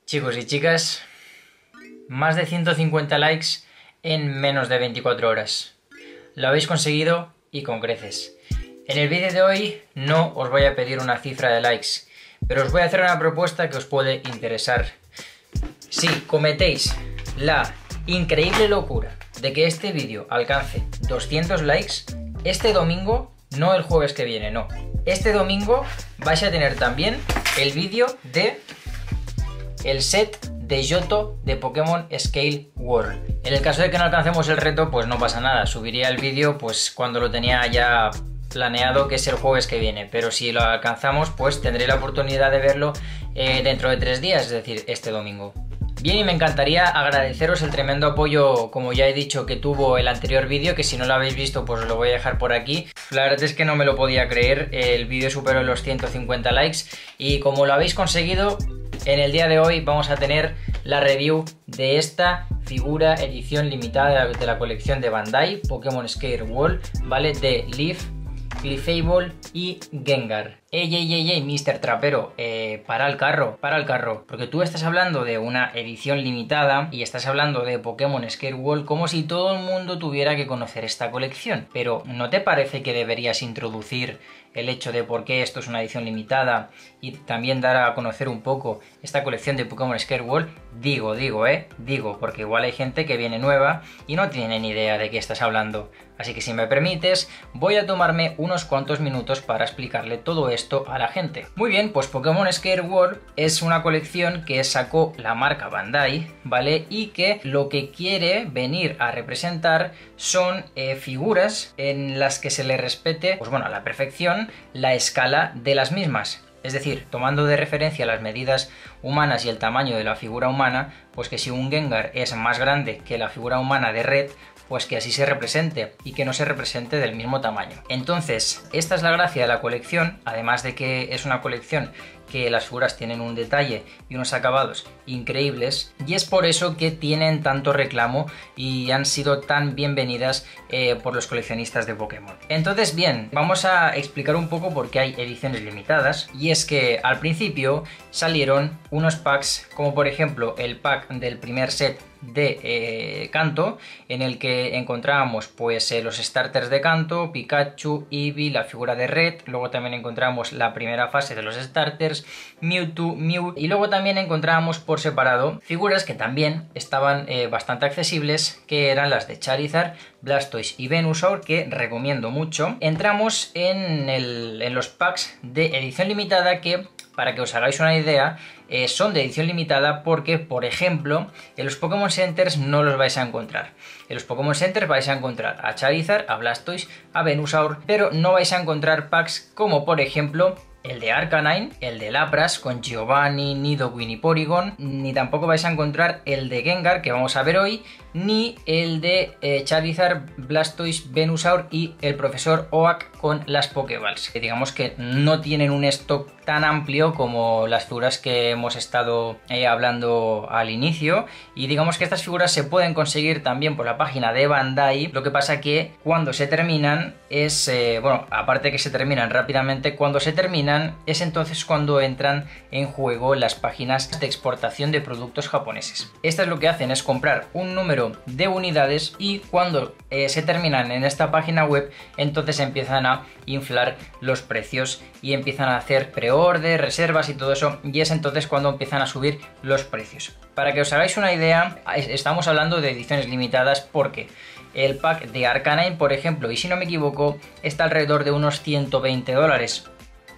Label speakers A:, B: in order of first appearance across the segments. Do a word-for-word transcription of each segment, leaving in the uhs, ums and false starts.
A: Chicos y chicas, más de ciento cincuenta likes en menos de veinticuatro horas. Lo habéis conseguido y con creces. En el vídeo de hoy no os voy a pedir una cifra de likes, pero os voy a hacer una propuesta que os puede interesar. Si cometéis la increíble locura de que este vídeo alcance doscientos likes, este domingo, no el jueves que viene, no, este domingo vais a tener también el vídeo de el set de Johto de Pokémon Scale World. En el caso de que no alcancemos el reto, pues no pasa nada, subiría el vídeo pues cuando lo tenía ya planeado, que es el jueves que viene, pero si lo alcanzamos pues tendré la oportunidad de verlo eh, dentro de tres días, es decir, este domingo. Bien, y me encantaría agradeceros el tremendo apoyo, como ya he dicho, que tuvo el anterior vídeo, que si no lo habéis visto pues lo voy a dejar por aquí. La verdad es que no me lo podía creer, el vídeo superó los ciento cincuenta likes y como lo habéis conseguido, en el día de hoy vamos a tener la review de esta figura edición limitada de la colección de Bandai, Pokémon Scale World, ¿vale? De Leaf, Clefable y Gengar. Ey, ey, ey, ey, mister Trapero, eh, para el carro, para el carro, porque tú estás hablando de una edición limitada y estás hablando de Pokémon Scale World como si todo el mundo tuviera que conocer esta colección, pero ¿no te parece que deberías introducir el hecho de por qué esto es una edición limitada y también dar a conocer un poco esta colección de Pokémon Scale World? Digo, digo, eh, digo, porque igual hay gente que viene nueva y no tiene ni idea de qué estás hablando. Así que si me permites, voy a tomarme unos cuantos minutos para explicarle todo esto a la gente. Muy bien, pues Pokémon Scale World es una colección que sacó la marca Bandai, ¿vale? Y que lo que quiere venir a representar son eh, figuras en las que se le respete, pues bueno, a la perfección, la escala de las mismas. Es decir, tomando de referencia las medidas humanas y el tamaño de la figura humana, pues que si un Gengar es más grande que la figura humana de Red, pues que así se represente y que no se represente del mismo tamaño. Entonces, esta es la gracia de la colección, además de que es una colección que las figuras tienen un detalle y unos acabados increíbles, y es por eso que tienen tanto reclamo y han sido tan bienvenidas eh, por los coleccionistas de Pokémon. Entonces, bien, vamos a explicar un poco por qué hay ediciones limitadas, y es que al principio salieron unos packs, como por ejemplo el pack del primer set de eh, Kanto, en el que encontrábamos pues eh, los starters de Kanto, Pikachu, Eevee, la figura de Red, luego también encontramos la primera fase de los starters, Mewtwo, Mew, y luego también encontrábamos por separado figuras que también estaban eh, bastante accesibles, que eran las de Charizard, Blastoise y Venusaur, que recomiendo mucho. Entramos en, el, en los packs de edición limitada que, para que os hagáis una idea, eh, son de edición limitada porque, por ejemplo, en los Pokémon Centers no los vais a encontrar. En los Pokémon Centers vais a encontrar a Charizard, a Blastoise, a Venusaur, pero no vais a encontrar packs como, por ejemplo, el de Arcanine, el de Lapras con Giovanni, Nidoqueen y Porygon, ni tampoco vais a encontrar el de Gengar, que vamos a ver hoy, ni el de eh, Charizard, Blastoise, Venusaur y el profesor Oak con las Pokéballs, que digamos que no tienen un stock tan amplio como las figuras que hemos estado eh, hablando al inicio, y digamos que estas figuras se pueden conseguir también por la página de Bandai. Lo que pasa que cuando se terminan es, eh, bueno, aparte que se terminan rápidamente, cuando se terminan es entonces cuando entran en juego las páginas de exportación de productos japoneses. Estas lo que hacen es comprar un número de unidades y cuando eh, se terminan en esta página web, entonces empiezan a inflar los precios y empiezan a hacer preorden, reservas y todo eso, y es entonces cuando empiezan a subir los precios. Para que os hagáis una idea, estamos hablando de ediciones limitadas porque el pack de Arcanine, por ejemplo, y si no me equivoco, está alrededor de unos ciento veinte dólares.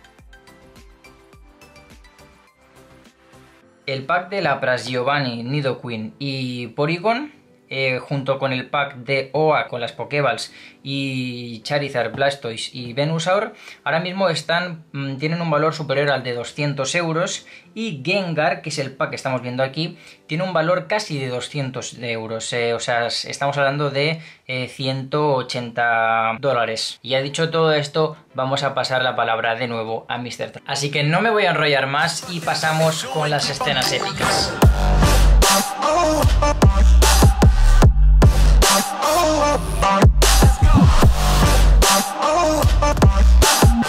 A: El pack de Lapras, Giovanni, Nidoqueen y Porygon, eh, junto con el pack de Oa con las Pokéballs y Charizard, Blastoise y Venusaur, ahora mismo están, mmm, tienen un valor superior al de doscientos euros, y Gengar, que es el pack que estamos viendo aquí, tiene un valor casi de doscientos euros, eh, o sea, estamos hablando de eh, ciento ochenta dólares. Y ya dicho todo esto, vamos a pasar la palabra de nuevo a mister Trapero. Así que no me voy a enrollar más y pasamos con las escenas épicas.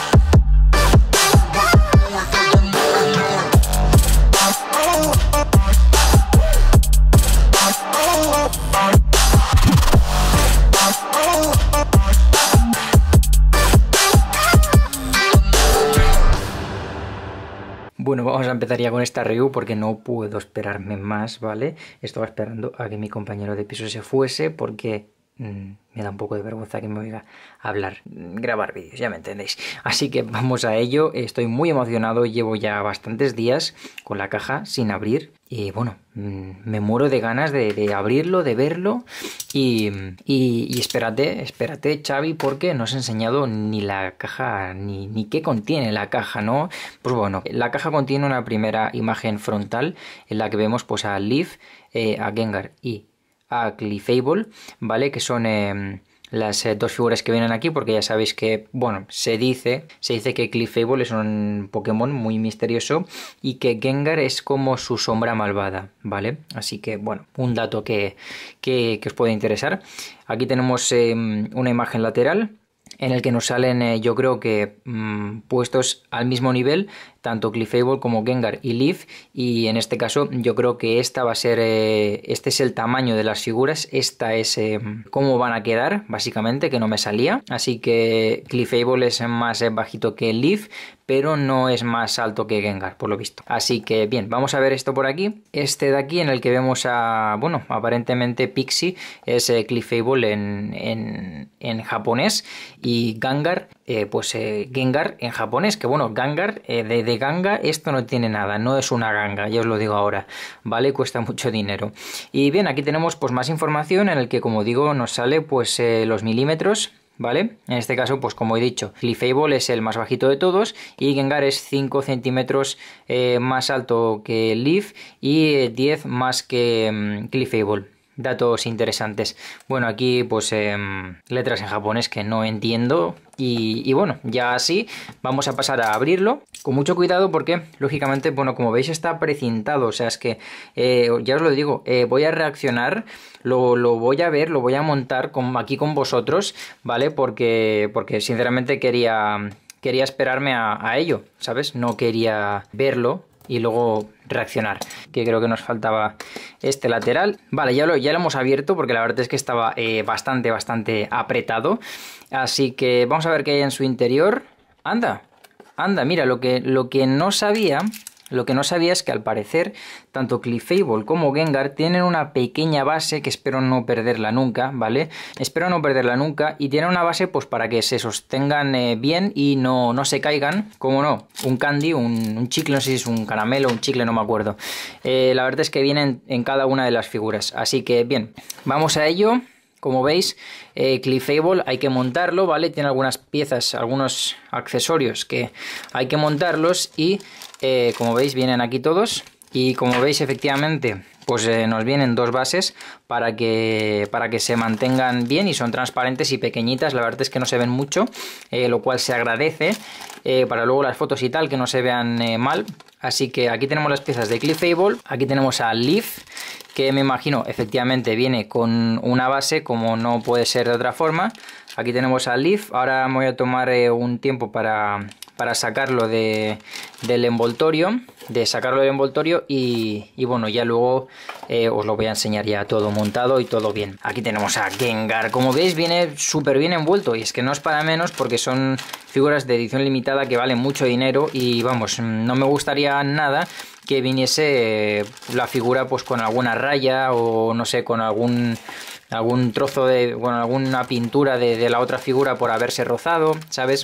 A: Oh, empezar ya con esta review porque no puedo esperarme más, ¿vale? Estaba esperando a que mi compañero de piso se fuese porque mmm, me da un poco de vergüenza que me oiga hablar, grabar vídeos, ya me entendéis. Así que vamos a ello. Estoy muy emocionado, llevo ya bastantes días con la caja sin abrir y bueno, mmm, me muero de ganas de, de abrirlo, de verlo y, y, y espérate, espérate Xavi, porque no os he enseñado ni la caja, ni, ni qué contiene la caja, ¿no? Pues bueno, la caja contiene una primera imagen frontal en la que vemos pues a Leaf, eh, a Gengar y a Clefable, ¿vale? Que son eh, las eh, dos figuras que vienen aquí, porque ya sabéis que, bueno, se dice, se dice que Clefable es un Pokémon muy misterioso y que Gengar es como su sombra malvada, ¿vale? Así que, bueno, un dato que, que, que os puede interesar. Aquí tenemos eh, una imagen lateral en el que nos salen, eh, yo creo que mmm, puestos al mismo nivel, tanto Clefable como Gengar y Leaf, y en este caso yo creo que esta va a ser, eh, este es el tamaño de las figuras, esta es eh, cómo van a quedar, básicamente, que no me salía, así que Clefable es más eh, bajito que Leaf, pero no es más alto que Gengar, por lo visto. Así que bien, vamos a ver esto por aquí. Este de aquí en el que vemos a, bueno, aparentemente Pixie es eh, Clefable en, en, en japonés y Gengar, eh, pues eh, Gengar en japonés, que bueno, Gengar eh, de, de ganga esto no tiene nada, no es una ganga, ya os lo digo ahora, ¿vale? Cuesta mucho dinero. Y bien, aquí tenemos pues más información en el que, como digo, nos sale pues eh, los milímetros, ¿vale? En este caso, pues como he dicho, Clefable es el más bajito de todos y Gengar es cinco centímetros eh, más alto que Leaf y eh, diez más que um, Clefable. Datos interesantes. Bueno, aquí pues eh, letras en japonés que no entiendo y, y bueno, ya así vamos a pasar a abrirlo con mucho cuidado porque lógicamente, bueno, como veis está precintado, o sea, es que eh, ya os lo digo, eh, voy a reaccionar, lo, lo voy a ver, lo voy a montar con, aquí con vosotros, ¿vale? Porque, porque sinceramente quería, quería esperarme a, a ello, ¿sabes? No quería verlo y luego reaccionar, que creo que nos faltaba este lateral. Vale, ya lo, ya lo hemos abierto porque la verdad es que estaba eh, bastante, bastante apretado. Así que vamos a ver qué hay en su interior. Anda, anda, mira, lo que, lo que no sabía... Lo que no sabía es que al parecer tanto Clefable como Gengar tienen una pequeña base que espero no perderla nunca, ¿vale? Espero no perderla nunca y tienen una base pues para que se sostengan eh, bien y no, no se caigan, como no, un candy, un, un chicle, no sé si es un caramelo o un chicle, no me acuerdo. Eh, la verdad es que vienen en cada una de las figuras, así que bien, vamos a ello. Como veis, eh, Clefable hay que montarlo, ¿vale? Tiene algunas piezas, algunos accesorios que hay que montarlos y, eh, como veis, vienen aquí todos. Y como veis, efectivamente, pues eh, nos vienen dos bases para que, para que se mantengan bien y son transparentes y pequeñitas. La verdad es que no se ven mucho, eh, lo cual se agradece eh, para luego las fotos y tal, que no se vean eh, mal. Así que aquí tenemos las piezas de Clefable, aquí tenemos a Leaf, que me imagino efectivamente viene con una base como no puede ser de otra forma. Aquí tenemos a Leaf, ahora me voy a tomar eh, un tiempo para, para sacarlo de, del envoltorio, de sacarlo del envoltorio y, y bueno, ya luego eh, os lo voy a enseñar ya todo montado y todo bien. Aquí tenemos a Gengar, como veis viene súper bien envuelto y es que no es para menos porque son figuras de edición limitada que valen mucho dinero y vamos, no me gustaría nada que viniese la figura pues con alguna raya o no sé, con algún algún trozo de, bueno, alguna pintura de, de la otra figura por haberse rozado, ¿sabes?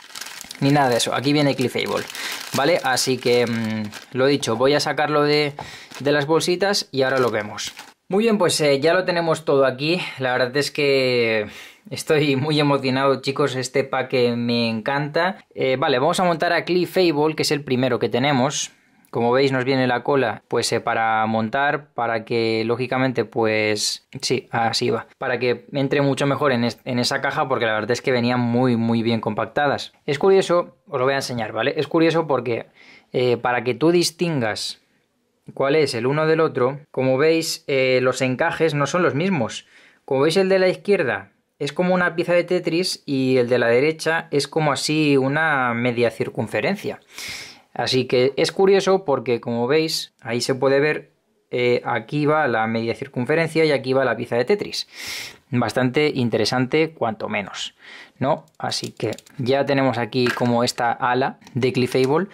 A: Ni nada de eso, aquí viene Clefable, ¿vale? Así que, mmm, lo dicho, voy a sacarlo de, de las bolsitas y ahora lo vemos. Muy bien, pues eh, ya lo tenemos todo aquí, la verdad es que estoy muy emocionado, chicos, este pack me encanta. Eh, vale, vamos a montar a Clefable, que es el primero que tenemos. Como veis nos viene la cola pues eh, para montar, para que lógicamente pues sí, así va, para que entre mucho mejor en, en esa caja porque la verdad es que venían muy muy bien compactadas. Es curioso, os lo voy a enseñar, ¿vale? Es curioso porque eh, para que tú distingas cuál es el uno del otro, como veis eh, los encajes no son los mismos. Como veis el de la izquierda es como una pieza de Tetris y el de la derecha es como así una media circunferencia. Así que es curioso porque, como veis, ahí se puede ver, eh, aquí va la media circunferencia y aquí va la pieza de Tetris. Bastante interesante, cuanto menos, ¿no? Así que ya tenemos aquí como esta ala de Clefable.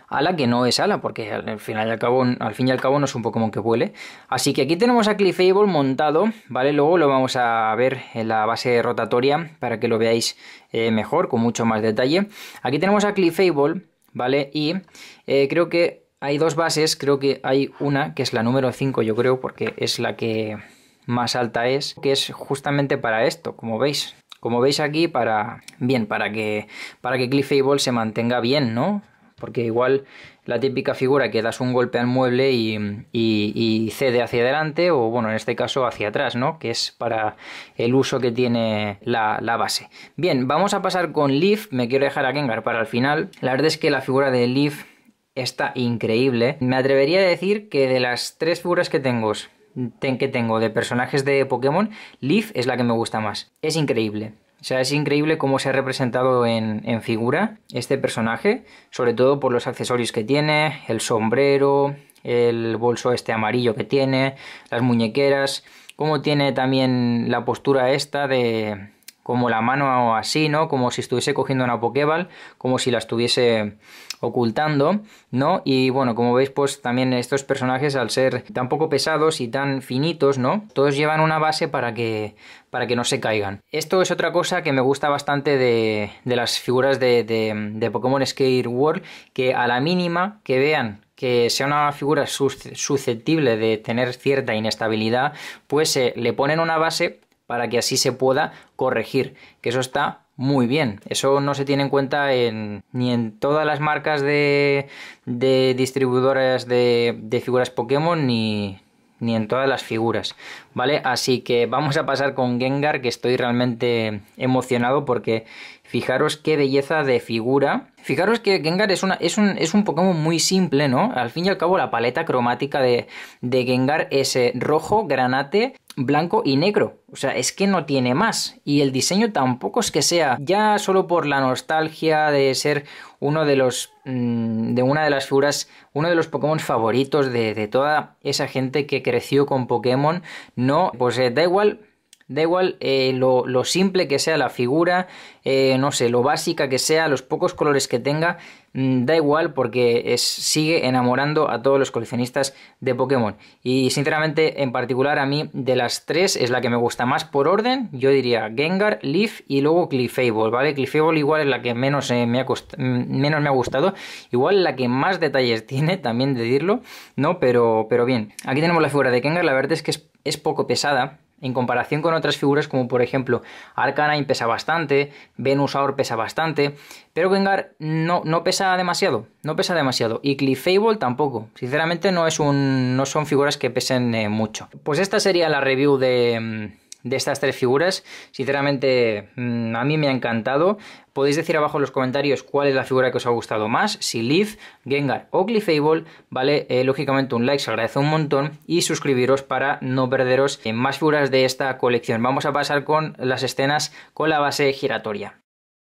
A: ala que no es ala, porque al final y al cabo, al fin y al cabo no es un Pokémon que vuele. Así que aquí tenemos a Clefable montado, ¿vale? Luego lo vamos a ver en la base rotatoria para que lo veáis eh, mejor, con mucho más detalle. Aquí tenemos a Clefable, ¿vale? Y eh, creo que hay dos bases, creo que hay una que es la número cinco, yo creo, porque es la que más alta es, que es justamente para esto, como veis. Como veis aquí, para bien, para que, para que Clefable se mantenga bien, ¿no? Porque igual la típica figura que das un golpe al mueble y, y, y cede hacia adelante, o bueno, en este caso hacia atrás, ¿no? Que es para el uso que tiene la, la base. Bien, vamos a pasar con Leaf. Me quiero dejar a Gengar para el final. La verdad es que la figura de Leaf está increíble. Me atrevería a decir que de las tres figuras que tengo, que tengo de personajes de Pokémon, Leaf es la que me gusta más. Es increíble. O sea, es increíble cómo se ha representado en, en figura este personaje, sobre todo por los accesorios que tiene, el sombrero, el bolso este amarillo que tiene, las muñequeras, cómo tiene también la postura esta de como la mano así, ¿no? Como si estuviese cogiendo una Pokéball, como si la estuviese ocultando, ¿no? Y bueno, como veis, pues también estos personajes, al ser tan poco pesados y tan finitos, ¿no? Todos llevan una base para que, para que no se caigan. Esto es otra cosa que me gusta bastante de, de las figuras de, de, de Pokémon Skate World, que a la mínima que vean que sea una figura susceptible de tener cierta inestabilidad, pues eh, le ponen una base para que así se pueda corregir, que eso está muy bien. Eso no se tiene en cuenta en, ni en todas las marcas de, de distribuidoras de, de figuras Pokémon, ni, ni en todas las figuras, ¿vale? Así que vamos a pasar con Gengar, que estoy realmente emocionado porque fijaros qué belleza de figura. Fijaros que Gengar es, una, es, un, es un Pokémon muy simple, ¿no? Al fin y al cabo la paleta cromática de, de Gengar es eh, rojo, granate, blanco y negro. O sea, es que no tiene más. Y el diseño tampoco es que sea, ya solo por la nostalgia de ser uno de los mmm, de una de las figuras, uno de los Pokémon favoritos de, de toda esa gente que creció con Pokémon. No, pues eh, da igual. Da igual eh, lo, lo simple que sea la figura, eh, no sé, lo básica que sea, los pocos colores que tenga, mmm, da igual porque es, sigue enamorando a todos los coleccionistas de Pokémon. Y sinceramente, en particular a mí, de las tres, es la que me gusta más por orden. Yo diría Gengar, Leaf y luego Clefable, ¿vale? Clefable igual es la que menos, eh, me ha cost- menos me ha gustado, igual la que más detalles tiene, también de decirlo, ¿no? Pero, pero bien, aquí tenemos la figura de Gengar, la verdad es que es, es poco pesada. En comparación con otras figuras como por ejemplo Arcanine pesa bastante, Venusaur pesa bastante, pero Gengar no, no pesa demasiado, no pesa demasiado y Clefable tampoco, sinceramente no, es un, no son figuras que pesen eh, mucho. Pues esta sería la review de, de estas tres figuras, sinceramente a mí me ha encantado. Podéis decir abajo en los comentarios cuál es la figura que os ha gustado más, si Leaf, Gengar o Clefable, ¿vale? Eh, lógicamente un like se agradece un montón y suscribiros para no perderos en más figuras de esta colección. Vamos a pasar con las escenas con la base giratoria.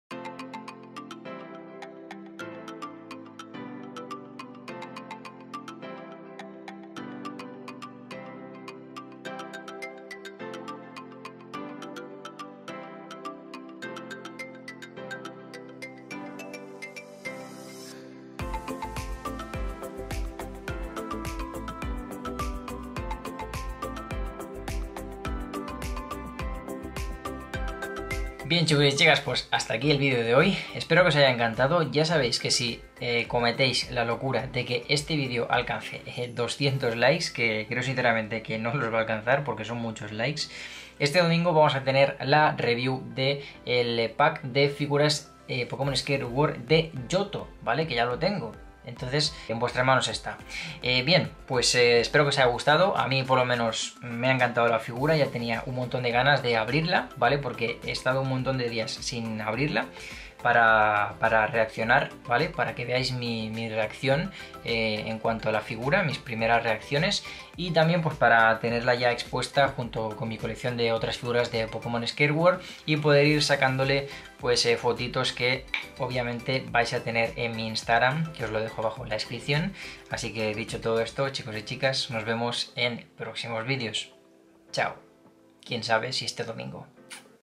A: Bien, chicos y chicas, pues hasta aquí el vídeo de hoy. Espero que os haya encantado. Ya sabéis que si eh, cometéis la locura de que este vídeo alcance eh, doscientos likes, que creo sinceramente que no los va a alcanzar porque son muchos likes, este domingo vamos a tener la review del pack de figuras eh, Pokémon Skate World de Johto, ¿vale? Que ya lo tengo. Entonces, en vuestras manos está. Eh, bien, pues eh, espero que os haya gustado. A mí por lo menos me ha encantado la figura. Ya tenía un montón de ganas de abrirla, ¿vale? Porque he estado un montón de días sin abrirla para, para reaccionar, ¿vale? Para que veáis mi, mi reacción eh, en cuanto a la figura, mis primeras reacciones. Y también pues para tenerla ya expuesta junto con mi colección de otras figuras de Pokémon Skate World y poder ir sacándole pues eh, fotitos que obviamente vais a tener en mi Instagram, que os lo dejo abajo en la descripción. Así que dicho todo esto, chicos y chicas, nos vemos en próximos vídeos. Chao. Quién sabe si este domingo.